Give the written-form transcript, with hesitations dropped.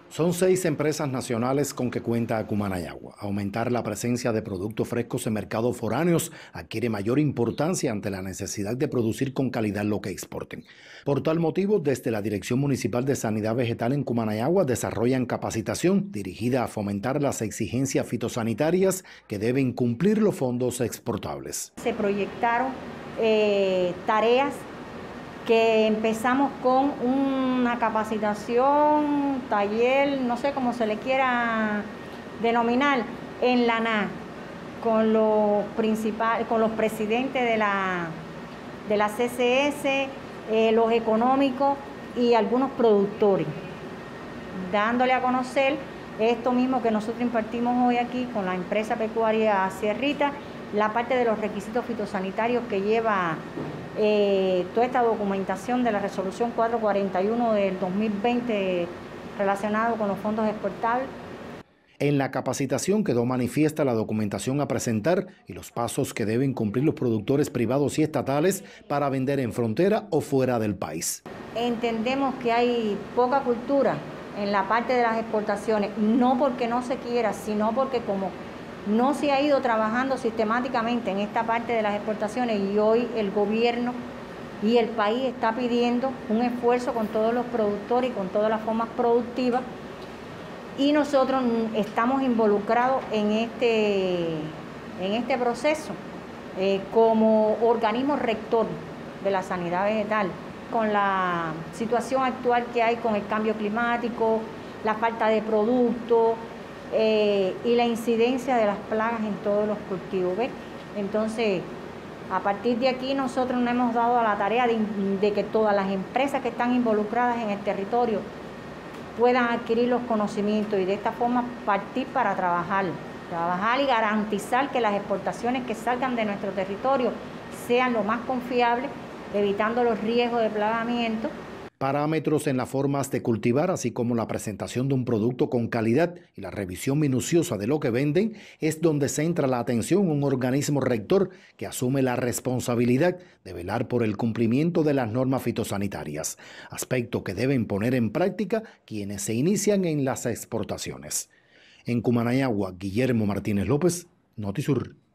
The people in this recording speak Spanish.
Son 6 empresas nacionales con que cuenta Cumanayagua. Aumentar la presencia de productos frescos en mercados foráneos adquiere mayor importancia ante la necesidad de producir con calidad lo que exporten. Por tal motivo, desde la Dirección Municipal de Sanidad Vegetal en Cumanayagua desarrollan capacitación dirigida a fomentar las exigencias fitosanitarias que deben cumplir los fondos exportables. Se proyectaron tareas que empezamos con una capacitación, taller, no sé cómo se le quiera denominar, en la ANA, con los presidentes de la CCS, los económicos y algunos productores, dándole a conocer esto mismo que nosotros impartimos hoy aquí con la empresa pecuaria Sierrita, la parte de los requisitos fitosanitarios que lleva toda esta documentación de la resolución 441 del 2020 relacionado con los fondos exportables. En la capacitación quedó manifiesta la documentación a presentar y los pasos que deben cumplir los productores privados y estatales para vender en frontera o fuera del país. Entendemos que hay poca cultura en la parte de las exportaciones, no porque no se quiera, sino porque como no se ha ido trabajando sistemáticamente en esta parte de las exportaciones y hoy el gobierno y el país está pidiendo un esfuerzo con todos los productores y con todas las formas productivas y nosotros estamos involucrados en este proceso como organismo rector de la sanidad vegetal. Con la situación actual que hay con el cambio climático, la falta de productos, y la incidencia de las plagas en todos los cultivos, ¿ves? Entonces, a partir de aquí nosotros nos hemos dado a la tarea de que todas las empresas que están involucradas en el territorio puedan adquirir los conocimientos y de esta forma partir para trabajar y garantizar que las exportaciones que salgan de nuestro territorio sean lo más confiables, evitando los riesgos de plagamiento. Parámetros en las formas de cultivar, así como la presentación de un producto con calidad y la revisión minuciosa de lo que venden, es donde centra la atención un organismo rector que asume la responsabilidad de velar por el cumplimiento de las normas fitosanitarias, aspecto que deben poner en práctica quienes se inician en las exportaciones. En Cumanayagua, Guillermo Martínez López, Notisur.